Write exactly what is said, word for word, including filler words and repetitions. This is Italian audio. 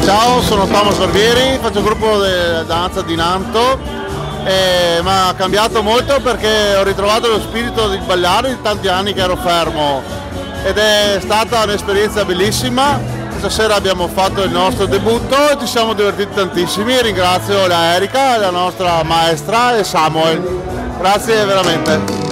Ciao, sono Thomas Barbieri, faccio il gruppo di danza di Nanto e mi ha cambiato molto perché ho ritrovato lo spirito di ballare di tanti anni che ero fermo ed è stata un'esperienza bellissima. Stasera abbiamo fatto il nostro debutto e ci siamo divertiti tantissimi. Ringrazio la Erika, la nostra maestra, e Samuel. Grazie veramente.